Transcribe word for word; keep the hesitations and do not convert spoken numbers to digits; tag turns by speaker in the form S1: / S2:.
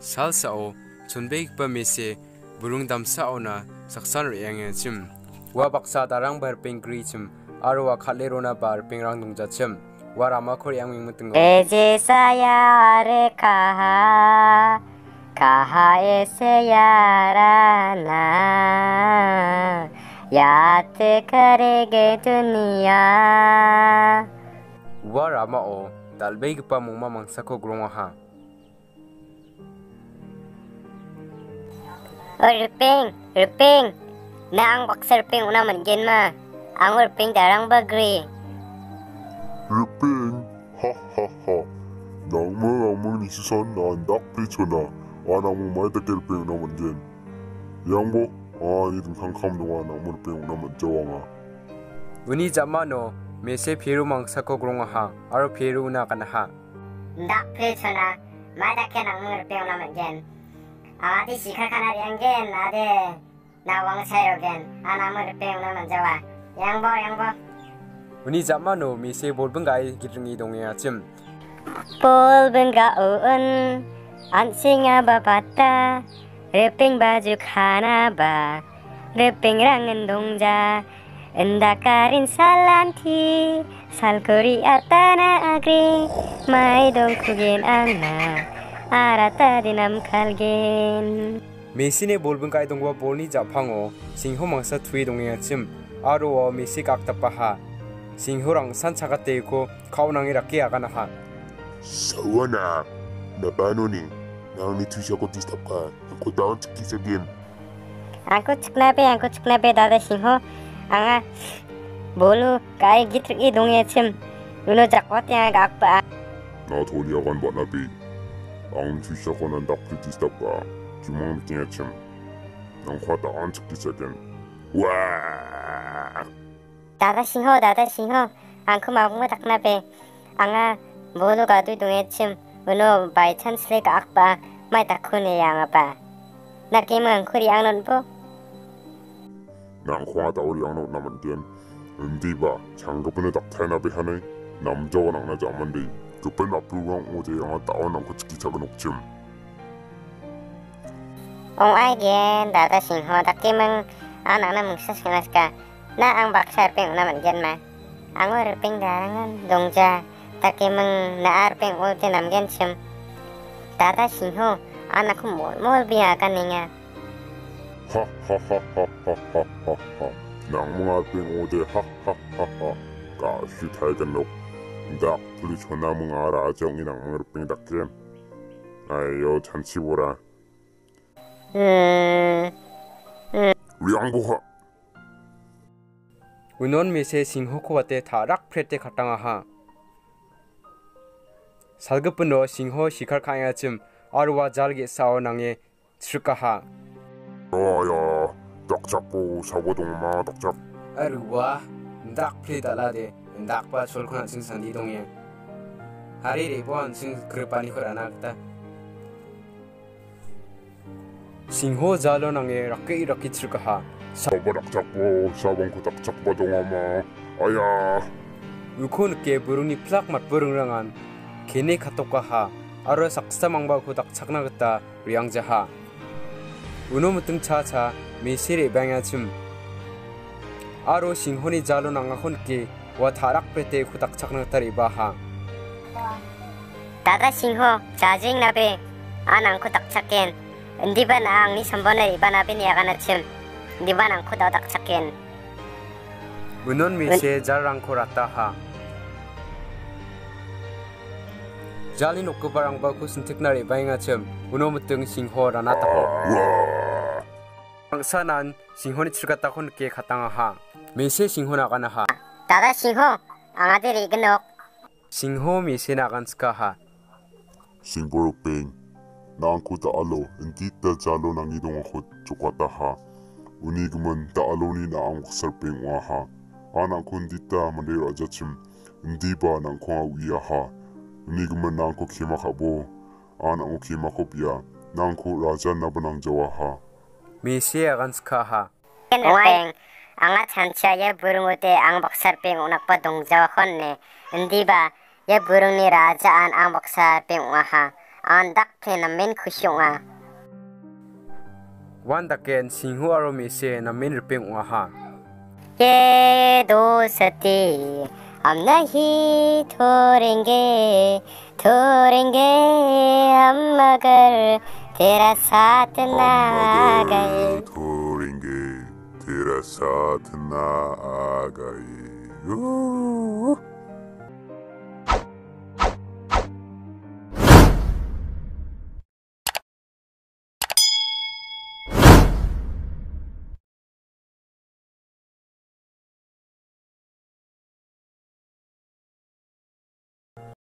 S1: salsao chunbeik pa mese burung damsao na saksan riang chim wa baksa darang bar pengri chim arwa khalerona bar pengrang dungja chim wa rama khor yang ming mutung
S2: eje saya re kaha kaha ese yarana याद करेगे दुनिया
S1: wa rama o dalbeik pa mungma mangsako grong ha
S2: Rupeng, Rupeng, na ang boxer ping una man gen ma, ang Rupeng darang bagri.
S3: Rupeng, ha ha ha, nang mo ang mo ni susan na andak pichona, anang mo may takil ping una man gen. Yang bo, ah itong kangkam nung anang mo ping una man jawanga.
S1: uni jamano mese phiru mangsako grong ha aro phiru na kana ha
S2: Ndak pichona, may takil ang Rupeng una man gen. Adi sikha kana yang gen, ade nawang sayo gen, anang mo Rupeng una man jawa. Yang bo, yang bo.
S1: uni jamano mese bolbengai gidringi dongya chim
S2: Pol benga un, ansinga babata, Rupeng baju khana ba, Rupeng rangan dongja, endakarin salanti, salkuri atana agri, mai dong kugen anna, arata dinam kalgen.
S1: 메신의 볼분가이 동과 볼니 자팡오 싱호 망사 투이 동에 침 아로어 메시 각다파하 싱호랑 산차가 떼고 카오낭이 락게 아가나하
S3: Sawana, na paano ni, nang ni tuisya ko distap ka, ako daon sa kisa din.
S2: Angko chuknabe, angko chuknabe dada singho, anga bolu kai gitri dongye chim, uno jakwat yang gakpa.
S3: Na toliakan ba nabi, ang tuisya ko ng dakpi distap ka, jumang tingin chim, nang kwa daon sa kisa din. Waaah!
S2: Dada singho, dada singho, angko magungo taknabe, anga bolu gadu dongye chim, uno by chance le gakpa, mai takune yang apa. Nakimang kuri angnon po.
S3: Nang kwa daon yang naman din, hindi ba, 장급은에 닥타이나비 하네, 남자와 낭나지 않만데, 급한 앞으로랑 오제 영화 다운 남고 치기 작은 옥침.
S2: Ong ai gen dada singho takimang anak na magsaskinas ka na ang baksar ping una man gen ma. Ang urping darangan dongja takimang naarping ulti nam gen sim. Dada singho anak ko mol mol biya kaninga.
S3: Ha ha ha ha ha ha ha ha. Nang mga ping ode ha ha ha ha. Kasi tayo ganok. Dak tulis ko na mga rajong inang mga ping dakim. Ayo 잔치 보라.
S2: 음.
S3: 리앙보하.
S1: 우논 메세 싱호코 와테 다락 프레테 가땅아하 살급분로 싱호 시칼 카야 침 아르와 잘게 사오낭에 츠르카하
S3: 야야, 딱 잡고 사고동마 딱 잡.
S1: 아르와 ndak play dalade ndak pa cholkhona sing sandi dongye hari re bon sing kripani khorana ta 싱호 잘로 낭에 락게 락게 츠르카하
S3: 사고 딱 잡고 사봉고 딱 잡고 동아마. 아야.
S1: 우코느께 부릉니 플락 맛 부릉랑한 걔네 카톡과하 아르 삭사망바 고닥 착나겠다 리앙자하 우노무등 차차 메시레 방야춤 아로 싱호니 잘로 낭아 혼께 와 다락 프레테 고닥 착나겠다 리바하
S2: Dada singho jajing nabe anang ko taksaken. Hindi ba na ang ni sambona iba nabe niya kana sim. Hindi ba nang ko daw taksaken.
S1: 우논 메시에 잘랑코 라타하 잘리 놓고 바랑바 쿠슨 특나리 바잉아춤 우노무등 싱호 라나타하
S3: 와.
S1: 상산한 싱호니 칠갔다 혼께 가땅아하 메시에 싱호 나가나하
S2: Dada singho ang adiri genok.
S1: 싱호 메시에 나간스카하
S3: 싱보로뱅. 나안고 다알로 인디다 잘로 낭 이동 ako 조과다하. 우니그만 다알로니 나ang wak살뱅 와하. 아나코 인디다 만데로 아자침. 인디바 낭콩아 위아하. 우니그만 나안코 키마카보. 아나코 키마코비야. 나안코 라자 나바낭 자와하.
S1: 메시에 아간스카하
S2: Kenreng anga chancha ye burungote ang boksar ping unak pa dongjawa khonne. Hindi ba ye burung ni rajaan ang boksar ping waha. an dak phe na men khusyonga
S1: wan daken singhu aro mi se na min ripeng wa ha
S2: ये दोस्ती हम नहीं छोड़ेंगे छोड़ेंगे हम मगर तेरा साथ ना गए
S3: छोड़ेंगे तेरा साथ ना आ गए